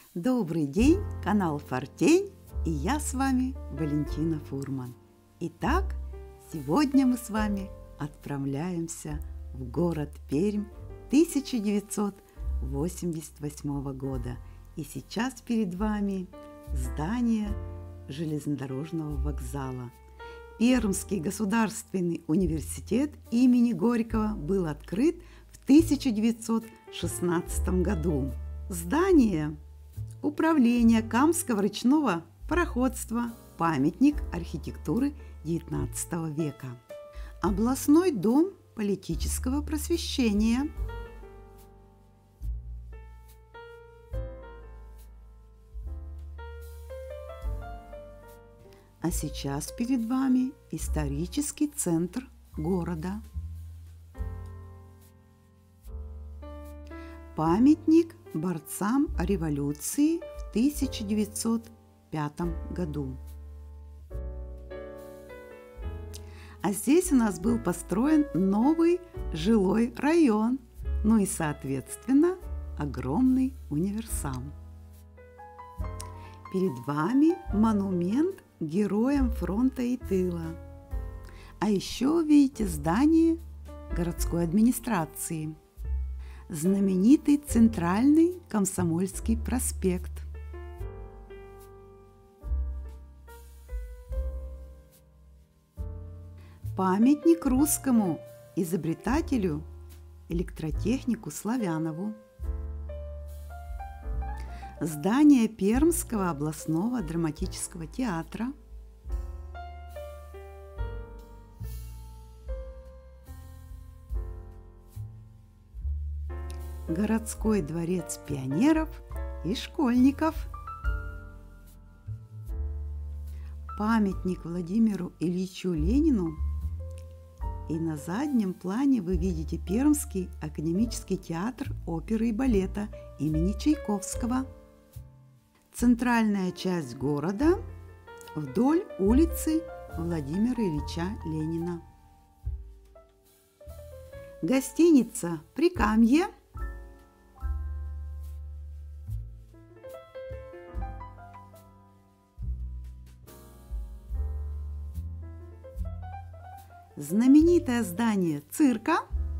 Добрый день, канал Фортень, и я с вами Валентина Фурман. Итак, сегодня мы с вами отправляемся в город Пермь 1988 года. И сейчас перед вами здание железнодорожного вокзала. Пермский государственный университет имени Горького был открыт в 1916 году. Здание Управление Камского речного пароходства, памятник архитектуры XIX века. Областной дом политического просвещения. А сейчас перед вами исторический центр города. Памятник борцам революции в 1905 году. А здесь у нас был построен новый жилой район, ну и, соответственно, огромный универсам. Перед вами монумент героям фронта и тыла. А еще видите здание городской администрации. Знаменитый Центральный Комсомольский проспект. Памятник русскому изобретателю, электротехнику Славянову. Здание Пермского областного драматического театра. Городской дворец пионеров и школьников. Памятник Владимиру Ильичу Ленину. И на заднем плане вы видите Пермский академический театр оперы и балета имени Чайковского. Центральная часть города вдоль улицы Владимира Ильича Ленина. Гостиница «Прикамье». Знаменитое здание цирка.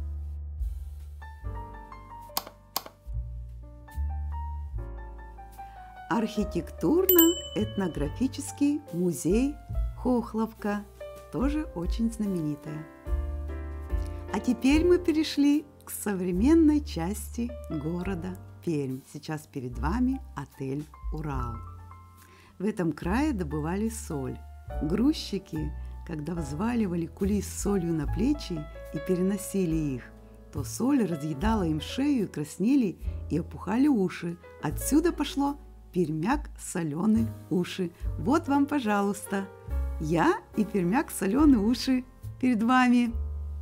Архитектурно-этнографический музей Хохловка, тоже очень знаменитая. А теперь мы перешли к современной части города Пермь. Сейчас перед вами отель «Урал». В этом крае добывали соль. Грузчики, когда взваливали кули с солью на плечи и переносили их, то соль разъедала им шею, и краснели и опухали уши. Отсюда пошло пермяк соленые уши. Вот вам, пожалуйста, я и пермяк соленые уши перед вами.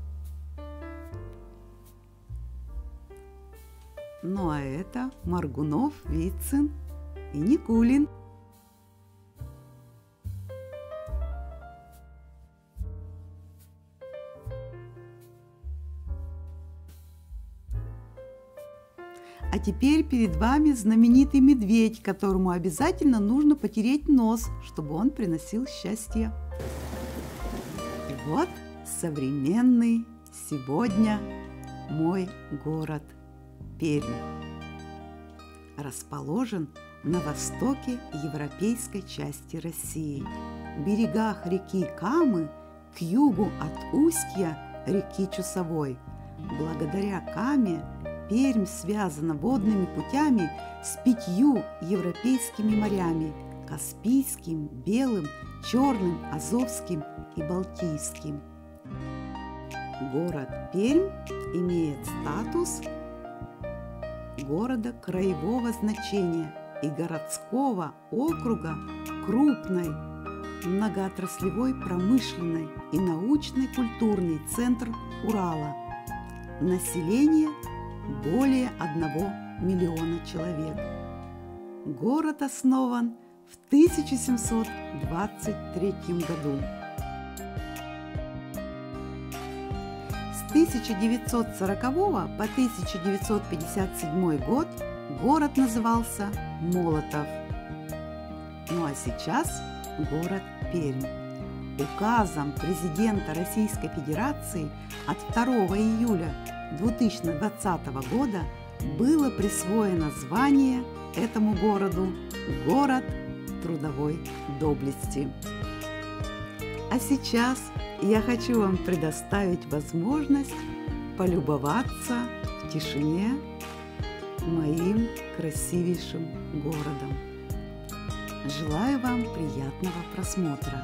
Ну а это Моргунов, Вицин и Никулин. А теперь перед вами знаменитый медведь, которому обязательно нужно потереть нос, чтобы он приносил счастье. И вот современный сегодня мой город Пермь. Расположен на востоке европейской части России, в берегах реки Камы, к югу от устья реки Чусовой. Благодаря Каме Пермь связана водными путями с 5 европейскими морями – Каспийским, Белым, Черным, Азовским и Балтийским. Город Пермь имеет статус города краевого значения и городского округа крупной многоотраслевой промышленной и научно-культурный центр Урала. Население более 1 миллиона человек. Город основан в 1723 году. С 1940 по 1957 год город назывался Молотов. Ну а сейчас город Пермь. Указом президента Российской Федерации от 2 июля 2020 года было присвоено звание этому городу «Город трудовой доблести». А сейчас я хочу вам предоставить возможность полюбоваться в тишине моим красивейшим городом. Желаю вам приятного просмотра.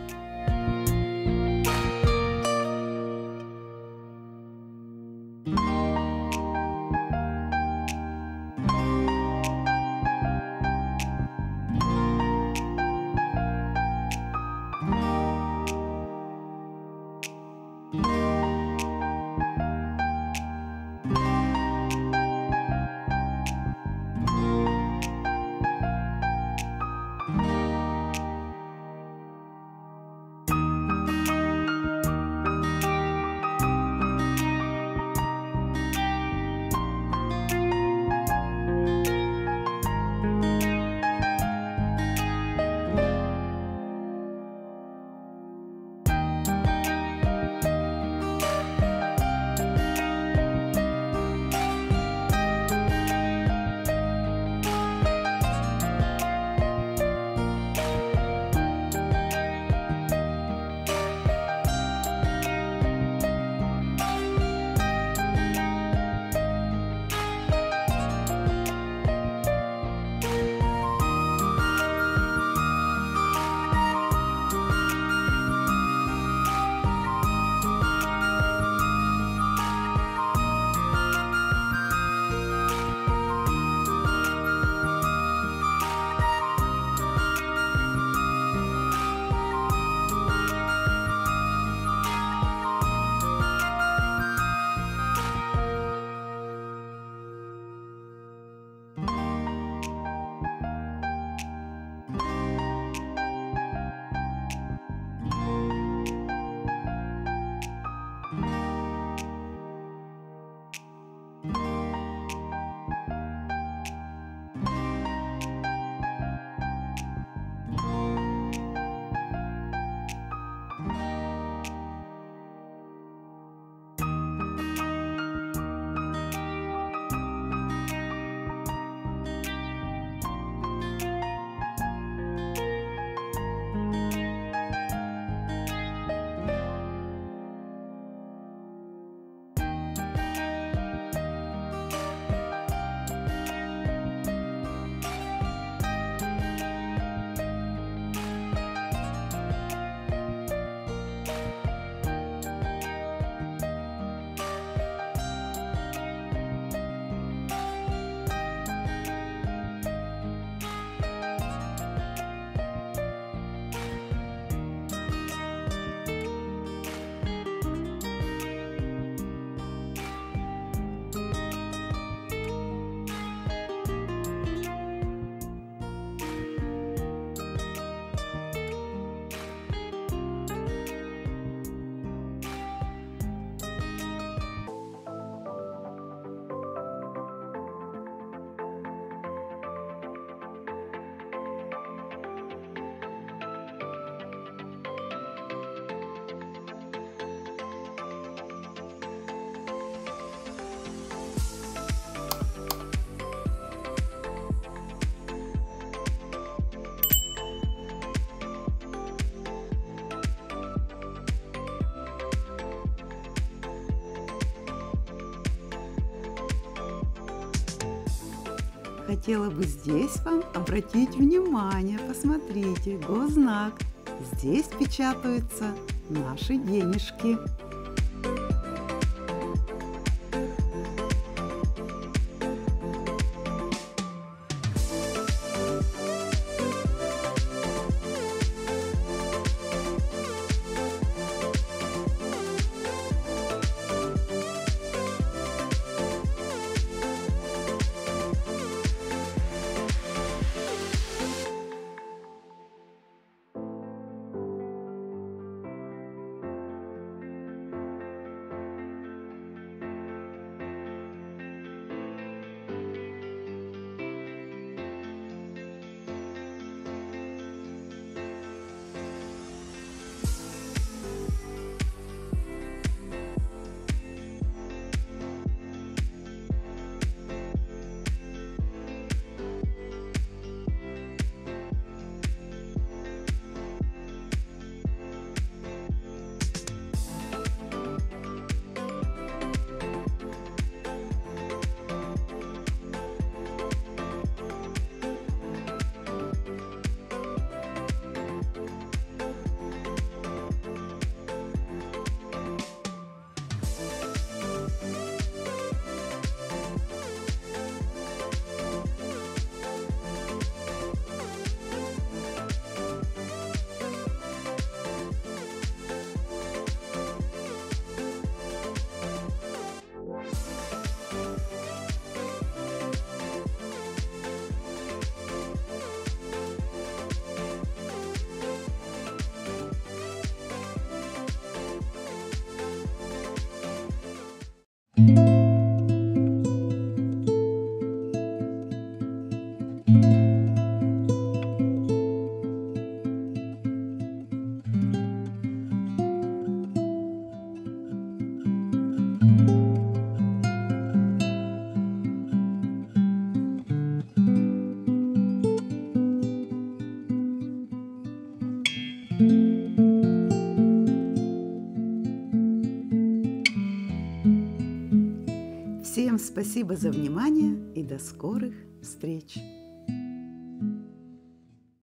Хотела бы здесь вам обратить внимание, посмотрите, госзнак. Здесь печатаются наши денежки. Всем спасибо за внимание и до скорых встреч!